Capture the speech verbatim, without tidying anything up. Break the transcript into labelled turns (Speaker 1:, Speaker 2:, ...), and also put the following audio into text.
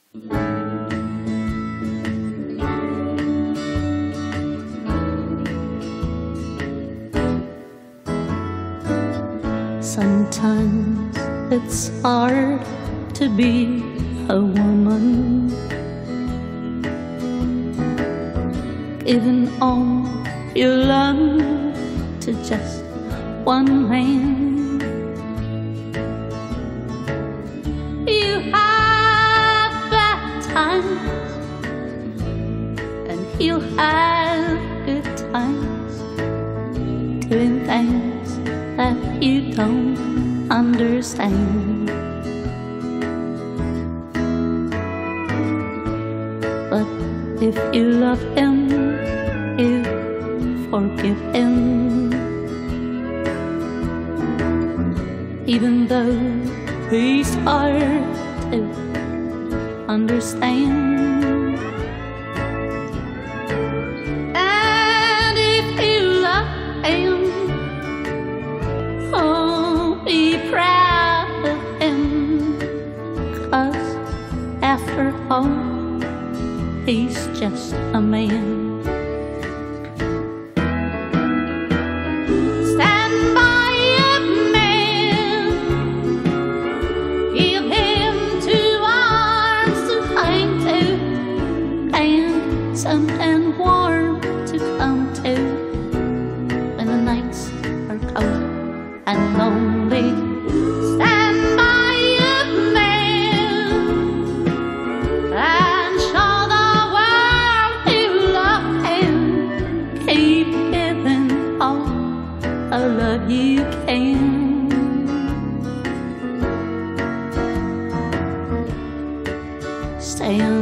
Speaker 1: Sometimes it's hard to be a woman, giving all your love to just one man. You have bad times and he'll have good times, doing things that you don't understand. But if you love him, you forgive him, even though he's hard to understand. And if you love him, oh, be proud of him, 'cause after all, he's just a man. Stand by a man, give him two arms to cling to, and something warm to come to when the nights are cold and lonely. Stand by a man and show the world you love him. Keep giving all the love you can. Stay